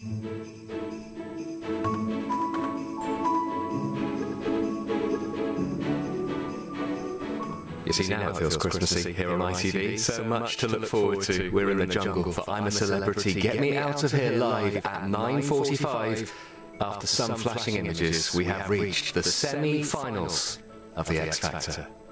You see, now it feels Christmassy here on ITV. So much to look forward to. We're in the jungle for I'm a Celebrity. Get Me Out of Here live at 9:45. After some flashing images, we have reached the semi-finals of the X Factor.